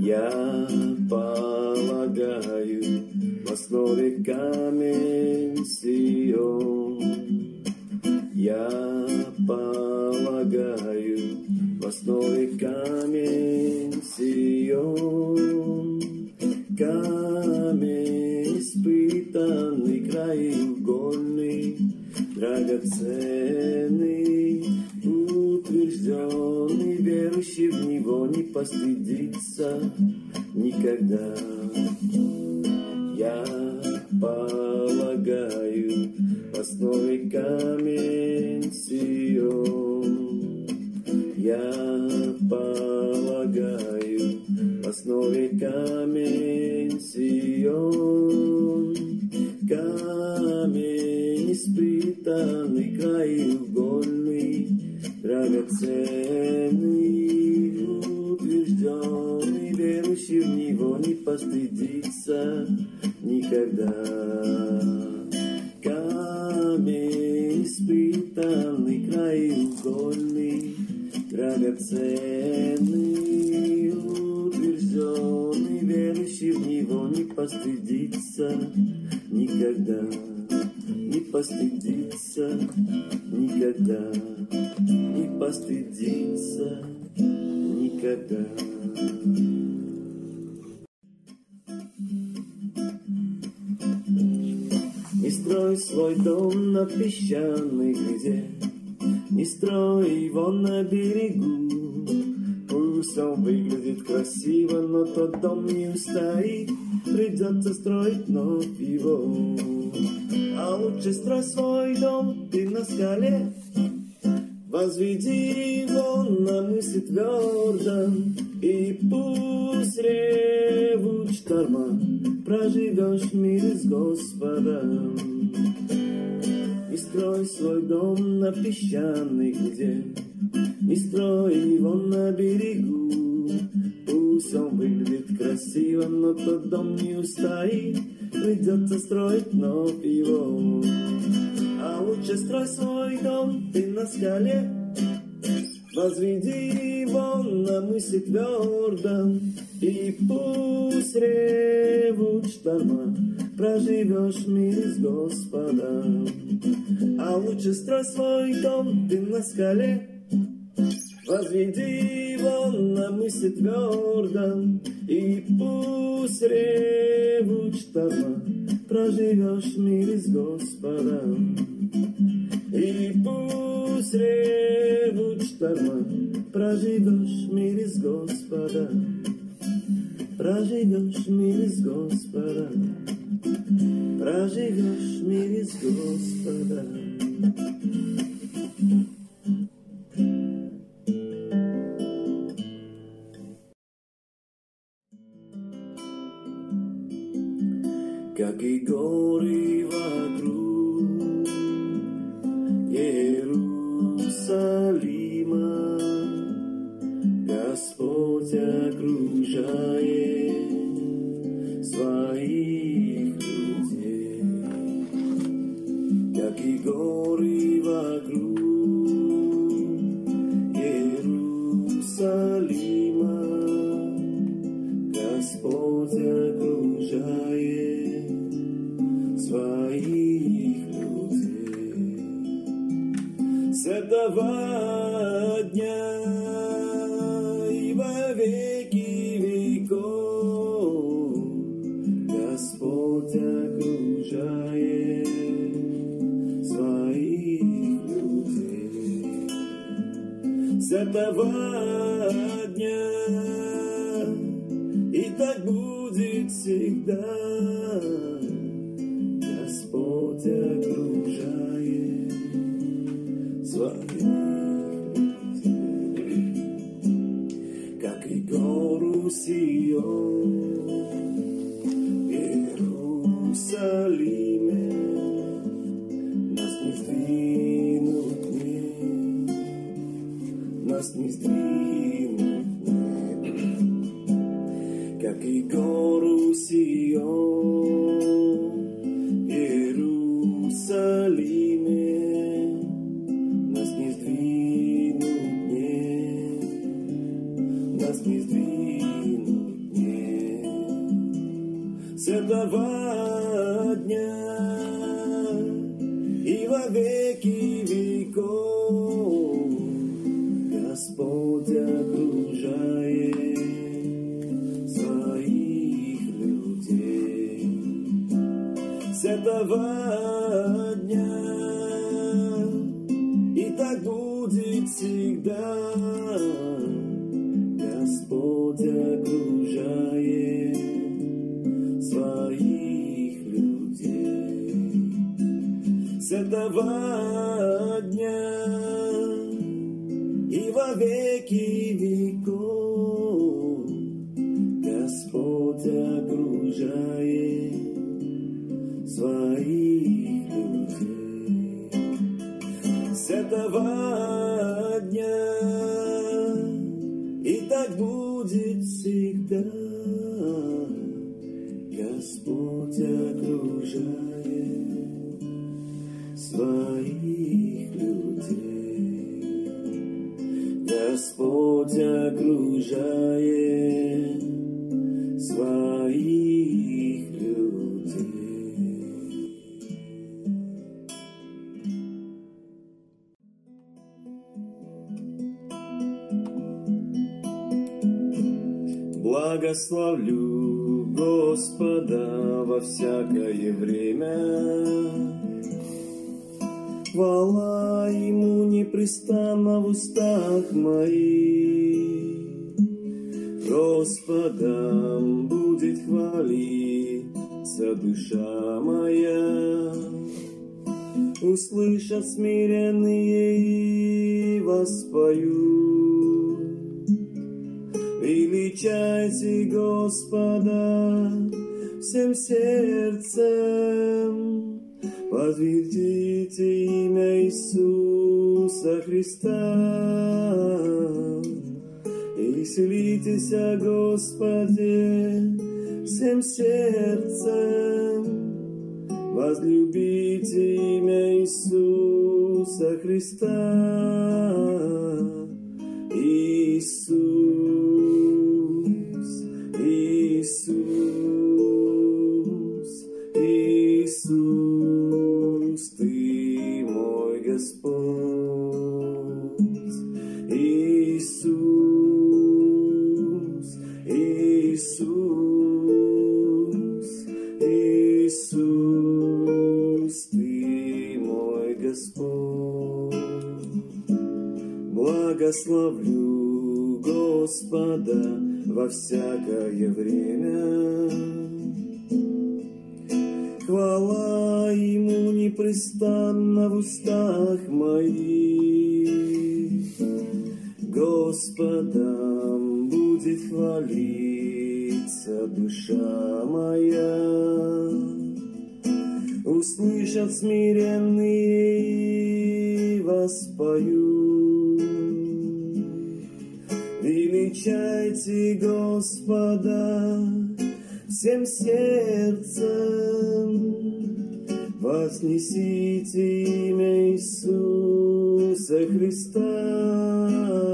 Я полагаю, в основе камень Сион. Я полагаю, в основе камень Сион. Камень испытанный, краеугольный, драгоценный, утвержденный, верующий в него не постыдится никогда. Я полагаю, в основе камень Сион. Я полагаю, в основе камень Сион. Камень испытанный, краеугольный, драгоценный, утвержденный, верующий в него не постыдится никогда. Камень испытанный, краеугольный, драгоценный, утвержденный, верующий в него не постыдится никогда, не постыдится никогда, не постыдится никогда. Не строй свой дом на песчаной гряде, не строй его на берегу. Пусть он выглядит красиво, но тот дом не устоит, придется строить вновь его. А лучше строй свой дом ты на скале, возведи его на мысе твердом, и пусть ревут шторма, проживешь в мире с Господом. Не строй свой дом на песчаной гряде, не строй его на берегу. Пусть он выглядит красиво, но тот дом не устоит, придется строить вновь его. А лучше строй свой дом ты на скале, возведи его на мысе твердом, и пусть ревут шторма, проживешь в мире с Господом. А лучше строй свой дом ты на скале, возведи его на мысе твердом, и пусть ревут шторма, проживешь в мире с Господом. И пусть ревут шторма, проживешь в мире с Господом. Проживешь в мире с Господом. Проживешь в мире с Господом. Как и горы вокруг Иерусалима, Господь окружает своих людей. Как и горы вокруг Иерусалима, Господь окружает своих людей. С этого дня и во веки веков Господь окружает своих людей. С этого дня и так будет всегда. Господь окружает своих людей. Как и гору Сион в Иерусалиме, нас не сдвинут дни, нас не сдвинут дни. Как и гору Сион в Иерусалиме, нас не сдвинут дни, нас не сдвинут дни. этого дня и во веки веков Господь окружает своих людей. С этого дня и так будет всегда. Господь окружает своих людей. С этого дня и во веки веков Господь окружает своих людей. С этого дня и так будет всегда. Господь окружает своих людей. Господь окружает своих людей. Благословлю Господа во всякое время. Хвала Ему непрестанно в устах моих. Господом будет хвалиться душа моя. Услышат смиренные и воспоют. Величайте Господа всем сердцем. Возвестите имя Иисуса Христа. И веселитесь о Господе всем сердцем. Возлюбите имя Иисуса Христа. Иисус, Иисус, Иисус, Ты мой Господь. Иисус, Иисус, Иисус, Ты мой Господь. Благословлю Господа во всякое время. Хвала Ему непрестанно в устах моих. Господом будет хвалиться душа моя. Услышат смиренные и воспоют. Величайте Господа всем сердцем. Вознесите имя Иисуса Христа.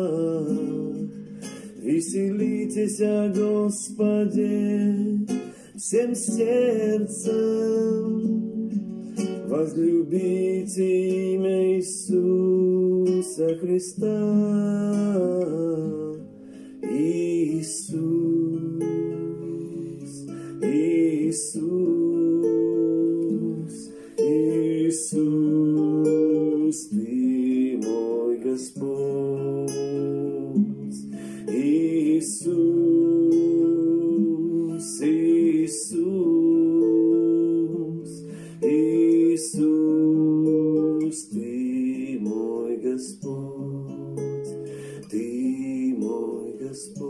Веселитесь о Господе всем сердцем. Возлюбите имя Иисуса Христа. Иисус, Иисус, Иисус, Ты мой Господь. Иисус, Иисус, Иисус, Ты мой Господь. Ты мой Господь.